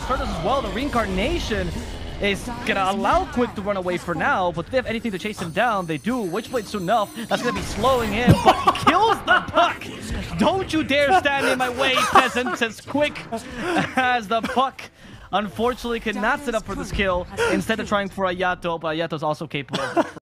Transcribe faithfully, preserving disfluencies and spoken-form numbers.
Stardust as well. The reincarnation is gonna allow Quick to run away for now, but if they have anything to chase him down, they do. Witchblade soon enough. That's gonna be slowing him, but he kills the Puck. Don't you dare stand in my way, peasant, says Quick, as the Puck unfortunately could not set up for this kill, instead of trying for Ayato, but Ayato's also capable of